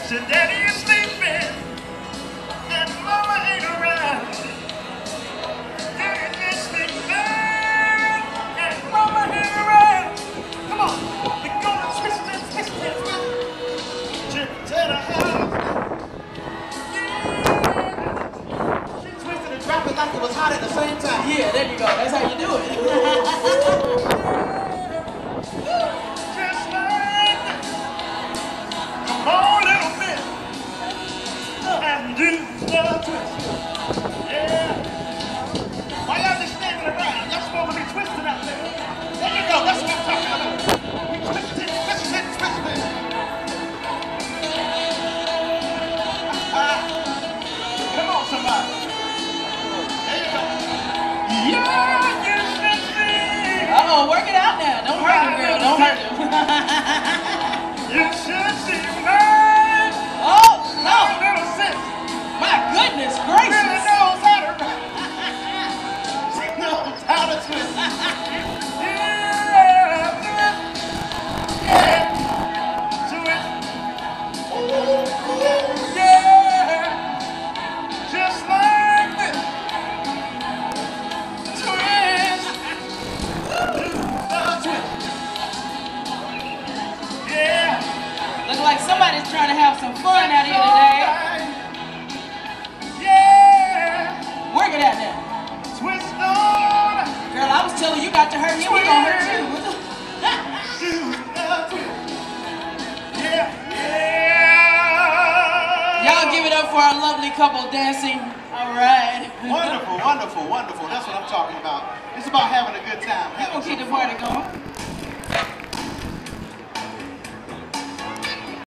Said daddy is sleeping and mama ain't around. Daddy is sleeping and mama ain't around. Come on, we're gonna twist it, twist it, twist it to the house. Yeah. She twisted and dropped it like it was hot at the same time. Yeah, there you go. That's how you do it. Just like that. Come on, little bit, and do the twist. Yeah. Why y'all just standing around? Y'all supposed to be twisting out there. There you go. That's what I'm talking about. We twist it, twist it, twist it. Come on, somebody. There you go. Yeah, you should see. Uh-oh, work it out now. Don't hurt him, girl. Don't hurt him. You should see mine. Oh, no. Little sis. My goodness Really gracious. knows how to rap. She knows how to twist. Yeah. Twist. Yeah. Just like this. Twist. Twist. Yeah. Look like somebody's trying to have some fun out here today. Yeah. Work it out now. Twist on. Girl, I was telling you not to hurt him. We're going to hurt you. Yeah. Yeah. Y'all give it up for our lovely couple dancing. All right. Wonderful, wonderful, wonderful. That's what I'm talking about. It's about having a good time. We're going to keep the party going.